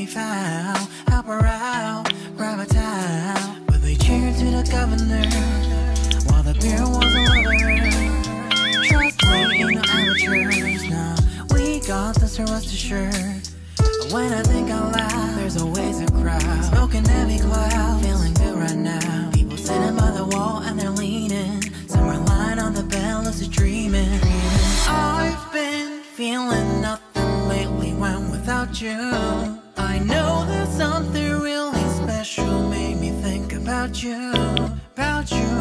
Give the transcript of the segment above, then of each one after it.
me foul. Help her out, grab a towel. But they cheered to the governor while the beer was a lover. Trust me, ain't no amateurs. Nah, we got this, so rest assured. When I think out loud, there's always a crowd. Smoking heavy cloud, feeling good right now. People sitting by the wall and they're leaning. Some are lying on the bed, lucid dreaming. I've been feeling nothing lately when without you. I know that something really special made me think about you. About you.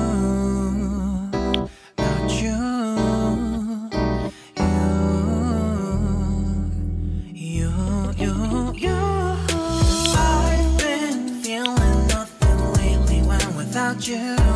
About you. I've been feeling nothing lately when without you.